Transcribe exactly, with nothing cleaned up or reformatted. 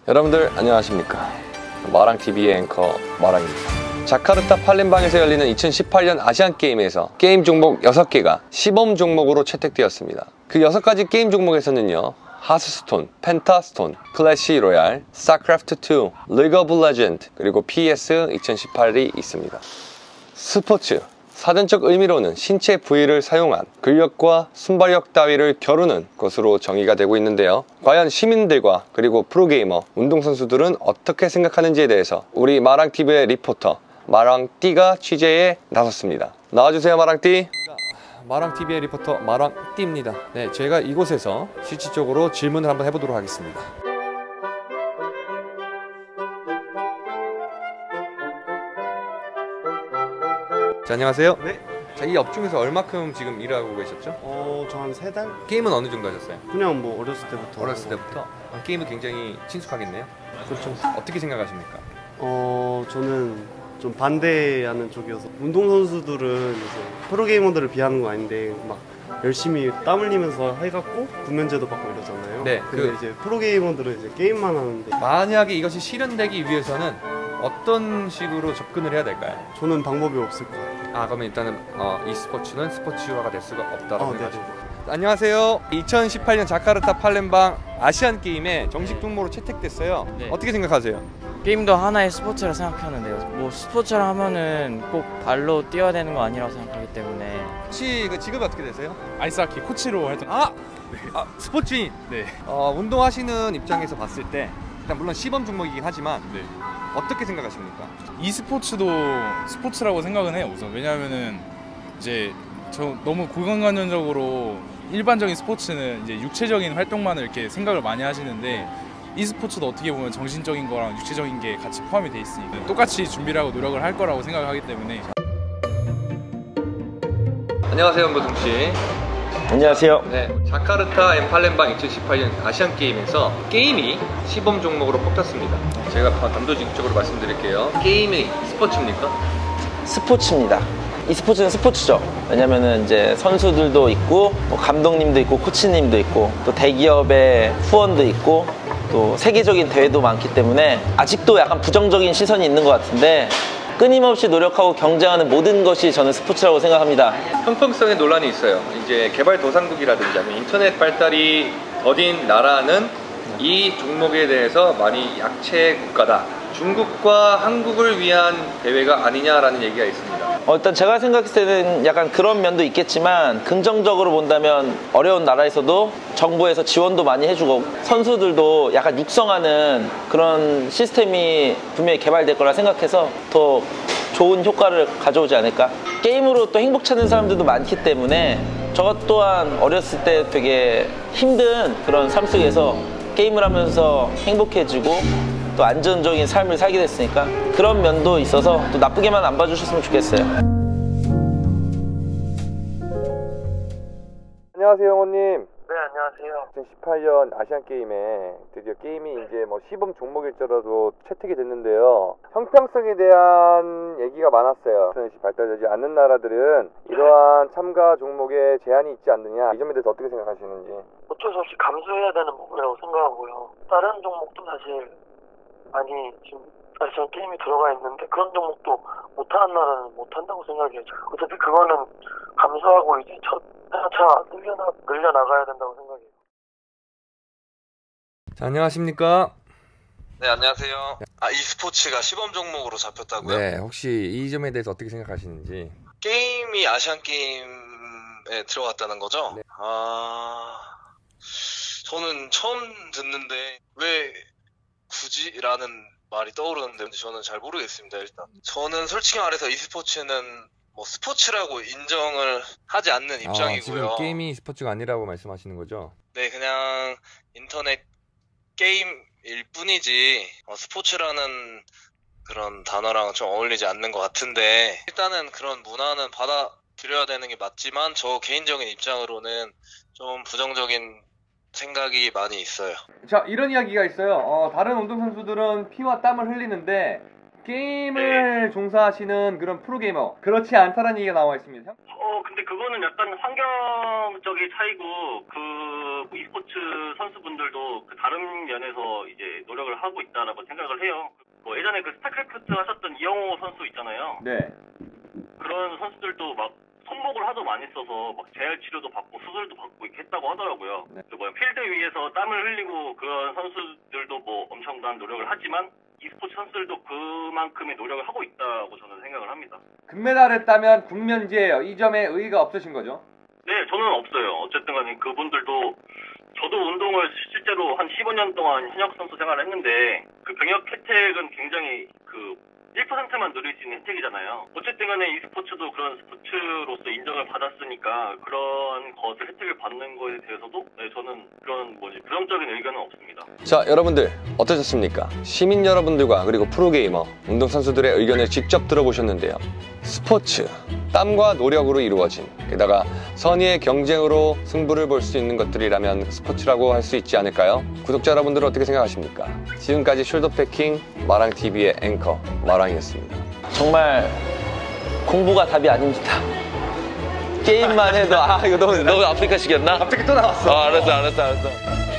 여러분들 안녕하십니까. 마랑티비의 앵커 마랑입니다. 자카르타 팔렘방에서 열리는 이천십팔 년 아시안게임에서 게임 종목 여섯 개가 시범 종목으로 채택되었습니다. 그 여섯 가지 게임 종목에서는요, 하스스톤, 펜타스톤, 클래시 로얄, 스타크래프트 투, 리그 오브 레전드, 그리고 피에스 이천십팔이 있습니다. 스포츠, 사전적 의미로는 신체 부위를 사용한 근력과 순발력 따위를 겨루는 것으로 정의가 되고 있는데요, 과연 시민들과 그리고 프로게이머, 운동선수들은 어떻게 생각하는지에 대해서 우리 마랑티비의 리포터 마랑띠가 취재에 나섰습니다. 나와주세요, 마랑띠. 마랑티비의 리포터 마랑띠입니다. 네, 제가 이곳에서 실질적으로 질문을 한번 해보도록 하겠습니다. 자, 안녕하세요. 네. 자, 이 업종에서 얼마큼 지금 일하고 계셨죠? 어, 저 한 세 달? 게임은 어느 정도 하셨어요? 그냥 뭐 어렸을 때부터. 어렸을 때부터? 게임은 굉장히 친숙하겠네요? 그렇죠. 어떻게 생각하십니까? 어, 저는 좀 반대하는 쪽이어서, 운동선수들은 이제 프로게이머들을 비하는 거 아닌데 막 열심히 땀 흘리면서 해갖고 군면제도 받고 이러잖아요. 네. 근데 그 이제 프로게이머들은 이제 게임만 하는데, 만약에 이것이 실현되기 위해서는 어떤 식으로 접근을 해야 될까요? 저는 방법이 없을 것 같아요. 아, 그러면 일단은 어, 이 스포츠는 스포츠화가 될 수가 없다고 어, 생각하시고. 네네. 안녕하세요. 이천십팔 년 자카르타 팔렘방 아시안게임에 정식 종목으로 채택됐어요. 네. 어떻게 생각하세요? 게임도 하나의 스포츠라 생각하는데요. 뭐 스포츠라 하면은 꼭 발로 뛰어야 되는 거 아니라고 생각하기 때문에. 혹시 그 직업이 어떻게 되세요? 아이스하키 코치로 활동. 아! 아, 스포츠인! 네. 어, 운동하시는 입장에서 봤을 때 일단 물론 시범 종목이긴 하지만 네. 어떻게 생각하십니까? e스포츠도 스포츠라고 생각은 해요. 우선 왜냐하면은 이제 저 너무 고관관념적으로 일반적인 스포츠는 이제 육체적인 활동만을 이렇게 생각을 많이 하시는데, e스포츠도 어떻게 보면 정신적인 거랑 육체적인 게 같이 포함이 돼 있으니까 똑같이 준비를 하고 노력을 할 거라고 생각을 하기 때문에. 안녕하세요, 은보동 씨. 안녕하세요. 네, 자카르타 엠 팔렘방 이천십팔 년 아시안게임에서 게임이 시범 종목으로 뽑혔습니다. 제가 단도직입적으로 말씀드릴게요. 게임이 스포츠입니까? 스포츠입니다. e스포츠는 스포츠죠. 왜냐면은 이제 선수들도 있고, 뭐 감독님도 있고, 코치님도 있고, 또 대기업의 후원도 있고, 또 세계적인 대회도 많기 때문에 아직도 약간 부정적인 시선이 있는 것 같은데, 끊임없이 노력하고 경쟁하는 모든 것이 저는 스포츠라고 생각합니다. 형평성의 논란이 있어요. 이제 개발도상국이라든지 아니면 인터넷 발달이 더딘 나라는 이 종목에 대해서 많이 약체 국가다, 중국과 한국을 위한 대회가 아니냐라는 얘기가 있습니다. 어, 일단 제가 생각했을 때는 약간 그런 면도 있겠지만, 긍정적으로 본다면 어려운 나라에서도 정부에서 지원도 많이 해주고 선수들도 약간 육성하는 그런 시스템이 분명히 개발될 거라 생각해서 더 좋은 효과를 가져오지 않을까. 게임으로 또 행복 찾는 사람들도 많기 때문에 저 또한 어렸을 때 되게 힘든 그런 삶 속에서 게임을 하면서 행복해지고 또 안정적인 삶을 살게 됐으니까 그런 면도 있어서 또 나쁘게만 안 봐주셨으면 좋겠어요. 안녕하세요, 영호님. 네, 안녕하세요. 이천십팔 년 아시안게임에 드디어 게임이 이제 뭐 시범 종목일지라도 채택이 됐는데요, 형평성에 대한 얘기가 많았어요. 인터넷이 발달되지 않는 나라들은 이러한 참가 종목에 제한이 있지 않느냐, 이 점에 대해서 어떻게 생각하시는지. 어쩔 수 없이 감수해야 되는 부분이라고 생각하고요. 다른 종목도 사실 많이 지금 아시안 게임이 들어가 있는데, 그런 종목도 못하는 나라는 못한다고 생각해요. 어차피 그거는 감수하고 이제 첫 차차 늘려나, 늘려나가야 된다고 생각해요. 자, 안녕하십니까? 네, 안녕하세요. 아, e스포츠가 시범 종목으로 잡혔다고요? 네, 혹시 이 점에 대해서 어떻게 생각하시는지. 게임이 아시안 게임에 들어갔다는 거죠? 네. 아, 저는 처음 듣는데 왜 굳이라는 말이 떠오르는데 저는 잘 모르겠습니다. 일단 저는 솔직히 말해서 e스포츠는 뭐 스포츠라고 인정을 하지 않는 입장이고요. 아, 지금 게임이 스포츠가 아니라고 말씀하시는 거죠? 네, 그냥 인터넷 게임일 뿐이지 어, 스포츠라는 그런 단어랑 좀 어울리지 않는 것 같은데, 일단은 그런 문화는 받아들여야 되는 게 맞지만 저 개인적인 입장으로는 좀 부정적인 생각이 많이 있어요. 자, 이런 이야기가 있어요. 어, 다른 운동선수들은 피와 땀을 흘리는데 게임을 종사하시는 그런 프로게이머 그렇지 않다는 얘기가 나와 있습니다. 어, 근데 그거는 약간 환경적인 차이고, 그, e스포츠 선수분들도 그 다른 면에서 이제 노력을 하고 있다라고 생각을 해요. 뭐 예전에 그 스타크래프트 하셨던 이영호 선수 있잖아요. 네. 그런 선수들도 막 손목을 하도 많이 써서 막 재활 치료도 받고 수술도 받고 이렇게 했다고 하더라고요. 네. 그 뭐야, 필드 위에서 땀을 흘리고 그런 선수들도 뭐 엄청난 노력을 하지만 e스포츠 선수들도 그만큼의 노력을 하고 있다고 저는 생각을 합니다. 금메달을 따면 국면제예요. 이 점에 의의가 없으신 거죠? 네, 저는 없어요. 어쨌든 간에 그분들도 저도 운동을 실제로 한 십오 년 동안 현역 선수 생활을 했는데 그 병역 혜택은 굉장히 그 일 퍼센트만 누릴 수 있는 혜택이잖아요. 어쨌든 간에 e스포츠도 그런 스포츠로서 인정을 받았으니까 그런 것을 혜택을 받는 거에 대해서도 네, 저는 그런 뭐지 부정적인 의견은 없습니다. 자, 여러분들 어떠셨습니까? 시민 여러분들과 그리고 프로게이머, 운동선수들의 의견을 직접 들어보셨는데요. 스포츠, 땀과 노력으로 이루어진, 게다가 선의의 경쟁으로 승부를 볼 수 있는 것들이라면 스포츠라고 할 수 있지 않을까요? 구독자 여러분들은 어떻게 생각하십니까? 지금까지 숄더패킹 마랑티비의 앵커 마랑이었습니다. 정말 공부가 답이 아닙니다. 게임만 해도 아 이거 너무 너무 아프리카식이었나? 갑자기 또 나왔어. 아, 알았어 알았어 알았어.